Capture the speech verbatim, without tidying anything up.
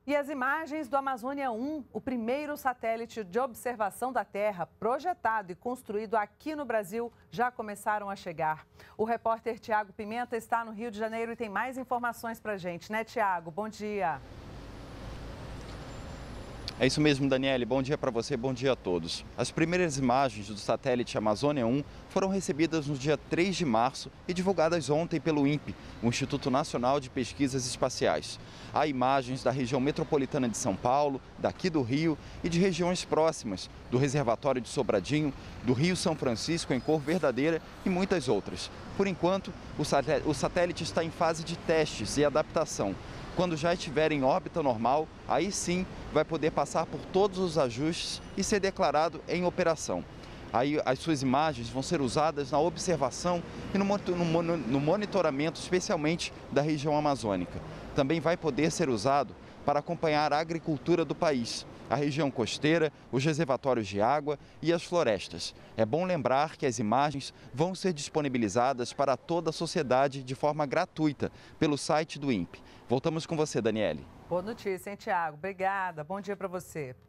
E as imagens do Amazônia um, o primeiro satélite de observação da Terra projetado e construído aqui no Brasil, já começaram a chegar. O repórter Tiago Pimenta está no Rio de Janeiro e tem mais informações para a gente, né, Tiago? Bom dia. É isso mesmo, Daniele. Bom dia para você, bom dia a todos. As primeiras imagens do satélite Amazônia um foram recebidas no dia três de março e divulgadas ontem pelo INPE, o Instituto Nacional de Pesquisas Espaciais. Há imagens da região metropolitana de São Paulo, daqui do Rio e de regiões próximas, do reservatório de Sobradinho, do Rio São Francisco em cor verdadeira e muitas outras. Por enquanto, o satélite está em fase de testes e adaptação. Quando já estiver em órbita normal, aí sim vai poder passar por todos os ajustes e ser declarado em operação. Aí as suas imagens vão ser usadas na observação e no monitoramento, especialmente da região amazônica. Também vai poder ser usado para acompanhar a agricultura do país, a região costeira, os reservatórios de água e as florestas. É bom lembrar que as imagens vão ser disponibilizadas para toda a sociedade de forma gratuita pelo site do INPE. Voltamos com você, Daniele. Boa notícia, hein, Tiago? Obrigada. Bom dia para você.